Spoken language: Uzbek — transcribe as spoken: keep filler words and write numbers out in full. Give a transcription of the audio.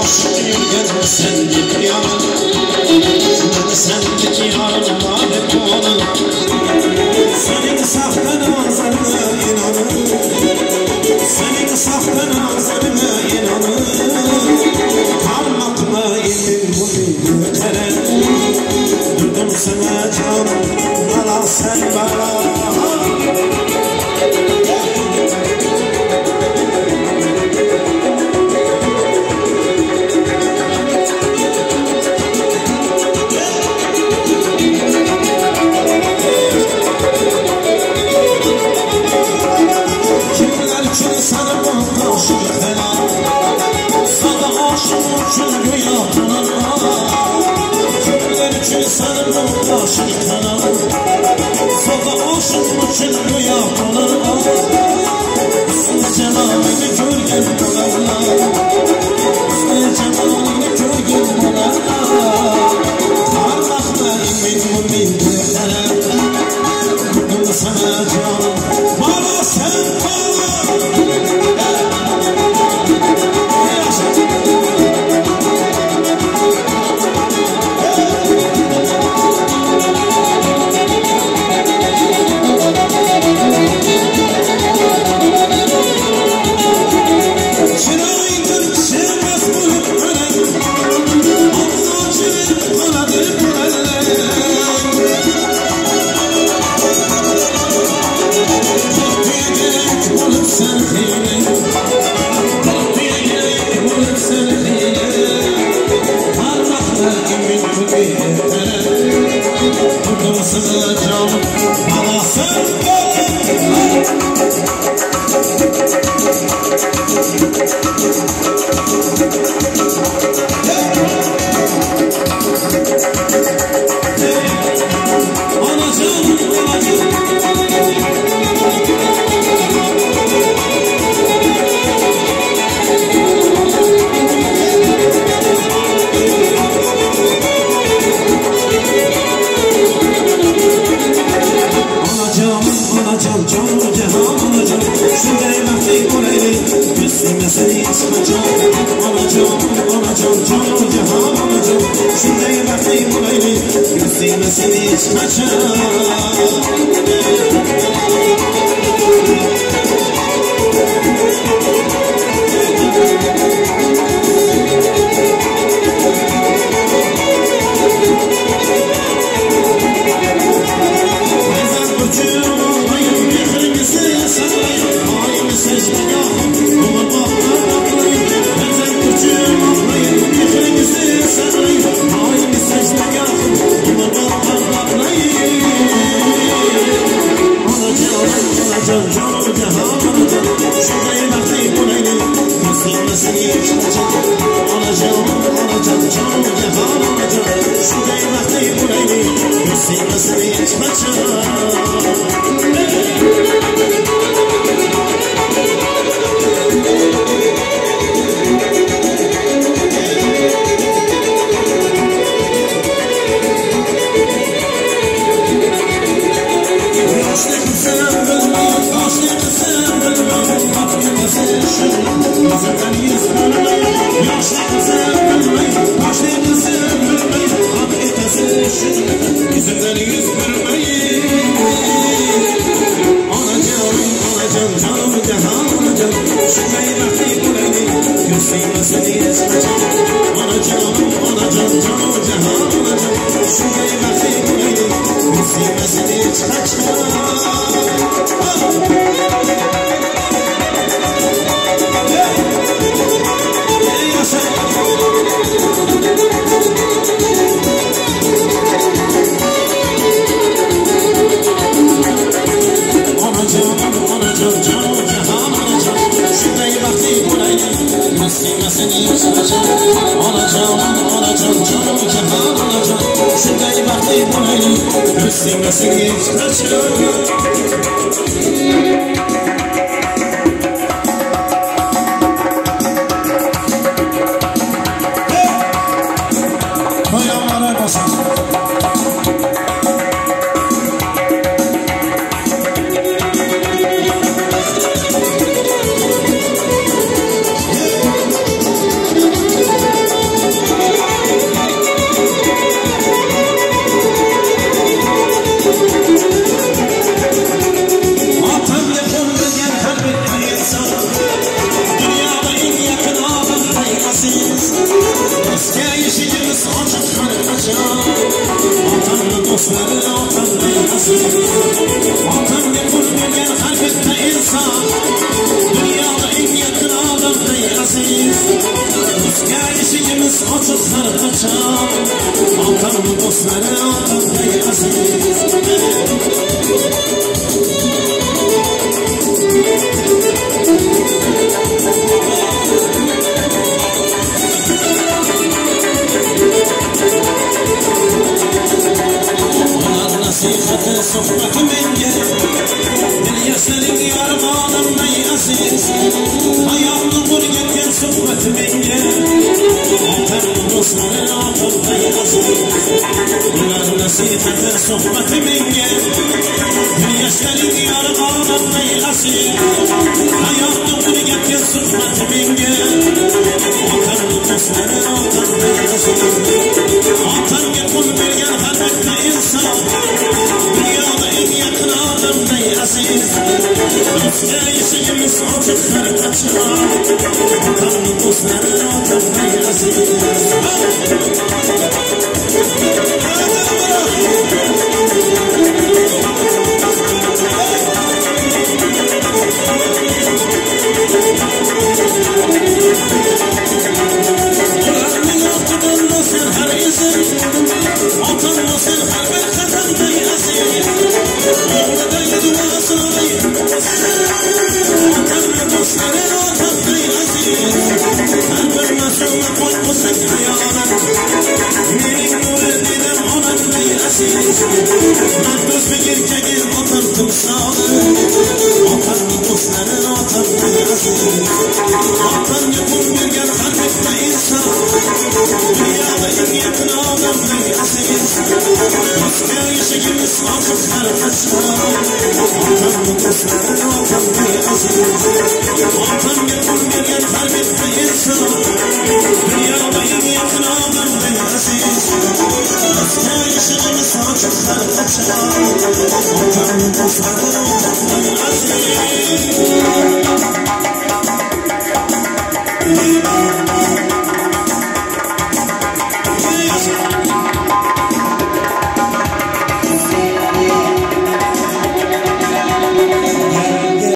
aşık yürgen sendeki yaran Ben sendeki yarınıma hep olan Senin sahte nazarına inanır Senin sahte nazarına inanır Parmakla ilim bunu göteren Durdum sana canım bana sen bana Do'stga eshigimiz ochiq har qachon. Otamni do'stlari otamday aziz. Otamga pul bergan har bitta inson dunyoda eng yaqin odamday aziz. Do'stga eshigimiz ochiq har qachon. Otamni do'stlari otamday aziz. Nasihati sohbati menga dil yasharing yarim odamday aziz. Hayotni o'rgatgan sohbati menga otamni do'stlari otamday aziz. Ular nasihati sohbati menga dil yasharing yarim odamday aziz. Hayotni o'rgatgan sohbati menga otamni do'stlari otamday aziz. Otamga pul bergan har bitta inson dunyoda eng yaqin odamday aziz. Do'stga eshigimiz ochiq har qachon. Otamni do'stlari otamday aziz. Ularning ortidan sen har izin, otam sen har bir qadamday aziz. O'g'liday duo so'ray, otamni do'stlari otamday aziz. Har bir mas'ulni qo'ysak xayolan, mening nuri dedim onamday aziz. Men do'stbek erkagim otam timsoli, otamni do'stlari otamday aziz. Otamga pul bergan har